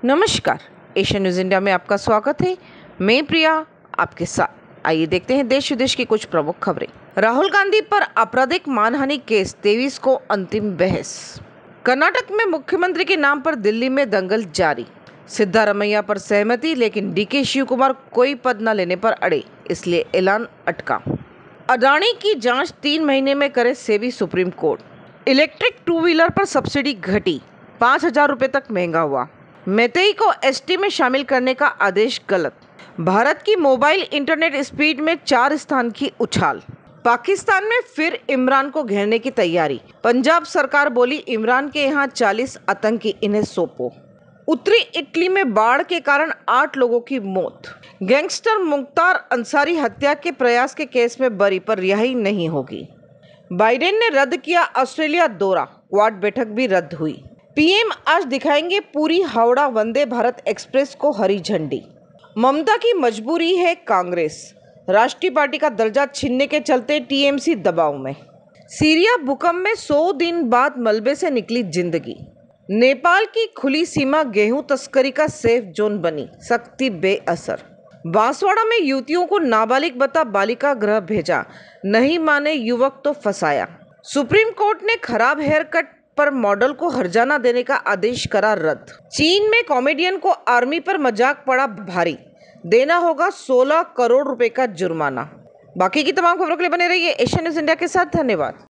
नमस्कार, Asian news India में आपका स्वागत है। मैं प्रिया आपके साथ। आइए देखते हैं देश विदेश की कुछ प्रमुख खबरें। राहुल गांधी पर आपराधिक मानहानि केस 23 को अंतिम बहस। कर्नाटक में मुख्यमंत्री के नाम पर दिल्ली में दंगल जारी। सिद्धारमैया पर सहमति, लेकिन डीके शिव कुमार कोई पद न लेने पर अड़े, इसलिए ऐलान अटका। अडानी की जांच 3 महीने में करे SEBI supreme court. Electric 2 wheeler पर सब्सिडी घटी, 5,000 रुपये तक महंगा हुआ। मैतेई को एसटी में शामिल करने का आदेश गलत। भारत की मोबाइल इंटरनेट स्पीड में 4 स्थान की उछाल। पाकिस्तान में फिर इमरान को घेरने की तैयारी। पंजाब सरकार बोली, इमरान के यहाँ 40 आतंकी, इन्हें सौंपो। उत्तरी इटली में बाढ़ के कारण 8 लोगों की मौत। गैंगस्टर मुख्तार अंसारी हत्या के प्रयास के केस में बरी, पर रिहाई नहीं होगी। बाइडेन ने रद्द किया ऑस्ट्रेलिया दौरा, क्वाड बैठक भी रद्द हुई। पीएम आज दिखाएंगे पूरी हावड़ा वंदे भारत एक्सप्रेस को हरी झंडी। ममता की मजबूरी है कांग्रेस, राष्ट्रीय पार्टी का दर्जा छीनने के चलते टीएमसी दबाव में। सीरिया भूकंप में 100 दिन बाद मलबे से निकली जिंदगी। नेपाल की खुली सीमा गेहूं तस्करी का सेफ जोन बनी, सख्ती बेअसर। बांसवाड़ा में युवतियों को नाबालिग बता बालिका गृह भेजा, नहीं माने युवक तो फंसाया। सुप्रीम कोर्ट ने खराब हेयर कट पर मॉडल को हर्जाना देने का आदेश करा रद्द। चीन में कॉमेडियन को आर्मी पर मजाक पड़ा भारी, देना होगा 16 करोड़ रुपए का जुर्माना। बाकी की तमाम खबरों के लिए बने रहिए एशियन न्यूज़ इंडिया के साथ। धन्यवाद।